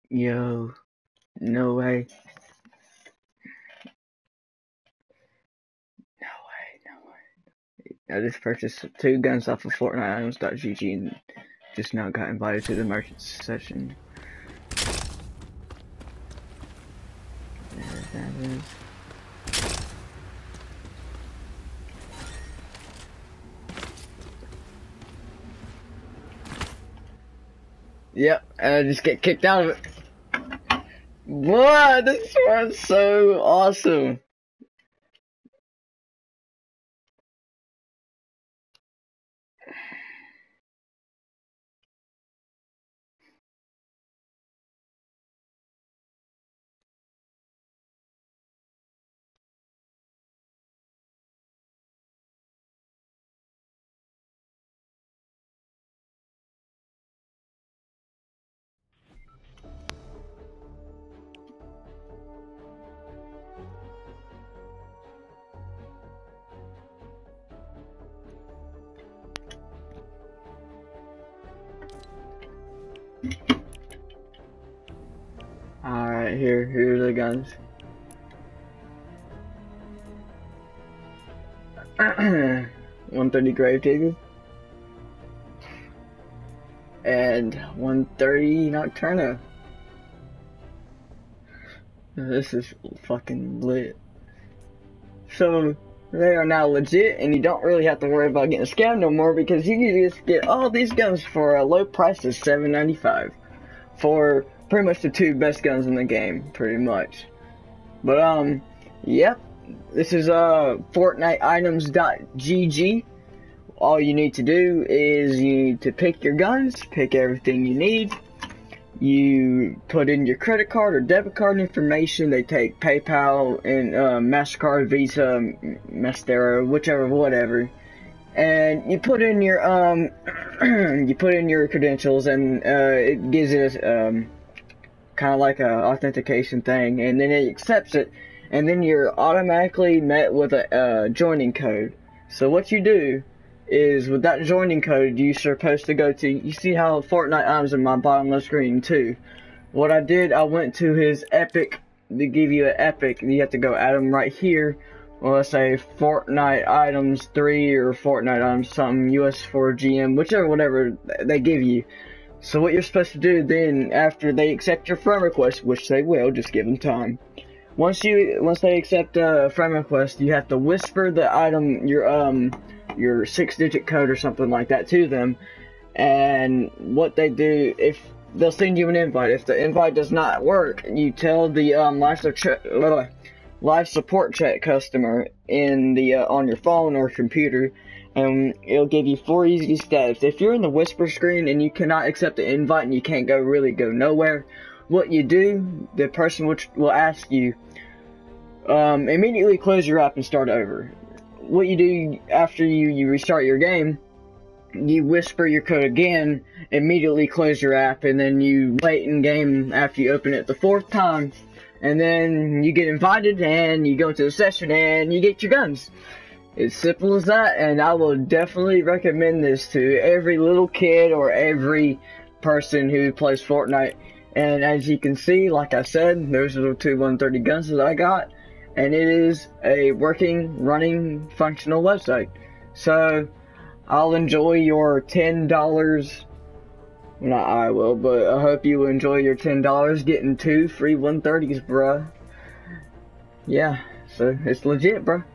Yo, no way. No way, no way. I just purchased 2 guns off of FortniteItems.gg and just now got invited to the merchant session. There that is. Yep, and I just get kicked out of it. What? This one's so awesome. Alright, here's the guns. 130 Gravedigger. And 130 Nocturno. This is fucking lit. So, they are now legit, and you don't really have to worry about getting scammed no more because you can just get all these guns for a low price of $7.95 for pretty much the 2 best guns in the game, pretty much. But yep, this is FortniteItems.gg. All you need to do is you need to pick your guns, pick everything you need. You put in your credit card or debit card information. They take PayPal and MasterCard, Visa, Maestro, whichever, whatever. And you put in your you put in your credentials, and it gives it kind of like a authentication thing, and then it accepts it, and then you're automatically met with a joining code. So what you do is, with that joining code, you're supposed to go to, you see how Fortnite Items in my bottom left screen too. What I did, I went to his Epic, to give you an Epic, you have to go add them right here. Well, let's say Fortnite Items 3 or Fortnite Items something, US4 GM, whichever, whatever they give you. So what you're supposed to do then, after they accept your friend request, which they will, just give them time. Once they accept a friend request, you have to whisper the item, your 6-digit code or something like that to them, and what they do, if they'll send you an invite. If the invite does not work, you tell the live support chat customer in the on your phone or computer, and it'll give you 4 easy steps. If you're in the whisper screen and you cannot accept the invite and you can't go nowhere, what you do, the person will ask you, immediately close your app and start over. What you do after you restart your game, you whisper your code again, immediately close your app, and then you wait in game after you open it the 4th time, and then you get invited and you go to the session and you get your guns. It's simple as that, and I will definitely recommend this to every little kid or every person who plays Fortnite. And as you can see, like I said, those are the 2 130 guns that I got. And it is a working, running, functional website. So, I'll enjoy your $10. Not I will, but I hope you enjoy your $10 getting 2 free 130s, bruh. Yeah, so it's legit, bruh.